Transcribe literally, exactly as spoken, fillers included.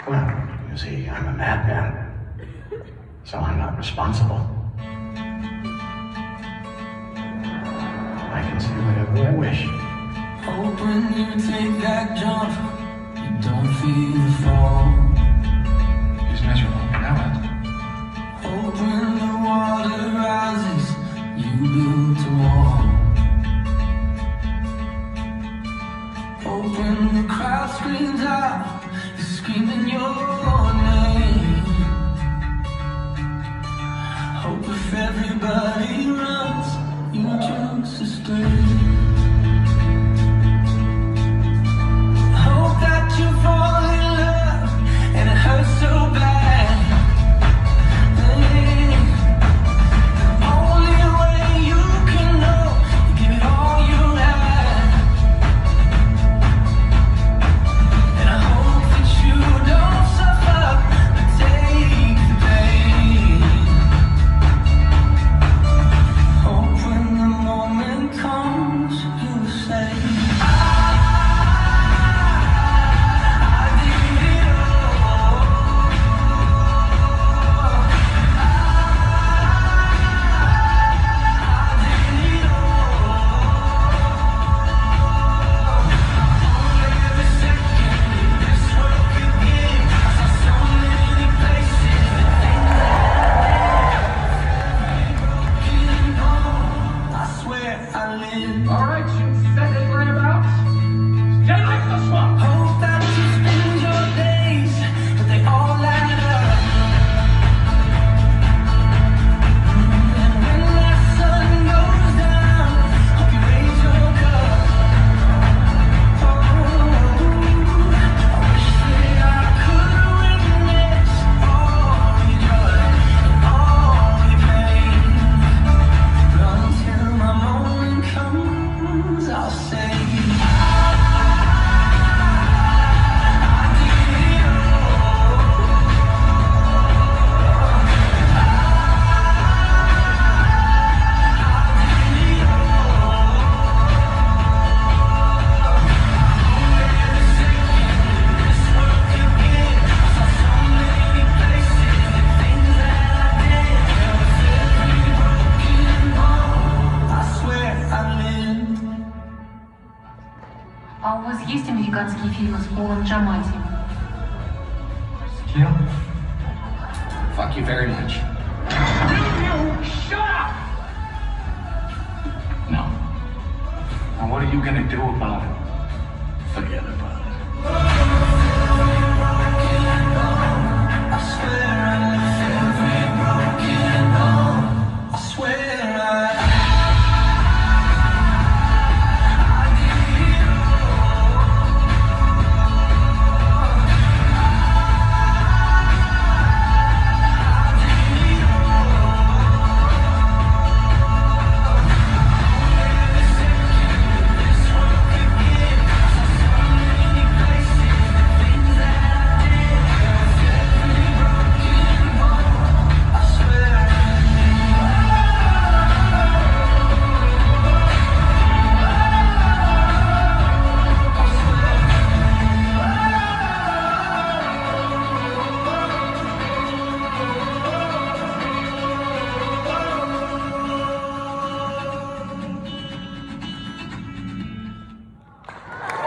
Well, you see, I'm a madman, so I'm not responsible. I can say whatever I wish. Hope when you take that jump, you don't feel the fall. He's miserable. Now what? Hope when the water rises, you build a wall. Hope when the crowd screams out, you're screaming your name. Hope if everybody runs, you choose to stay. Hope that you fall in love and it hurts so bad. Hey, the only way you can know, you give it all you have. And I hope that you don't suffer or take the pain. Hope when the moment comes, you say, All right, you fetid layabouts. Stay like the swamp. hope that you spend your days, but they all add up. And when that sun goes down, hope you raise your cup. Oh, I wish that I could witness all your joy and all your pain. But until my moment comes, I'll say, А у вас есть американские фильмы с Полом Giamatti? Kill? Fuck you very much. Will you shut up? No. Now what are you gonna do about it?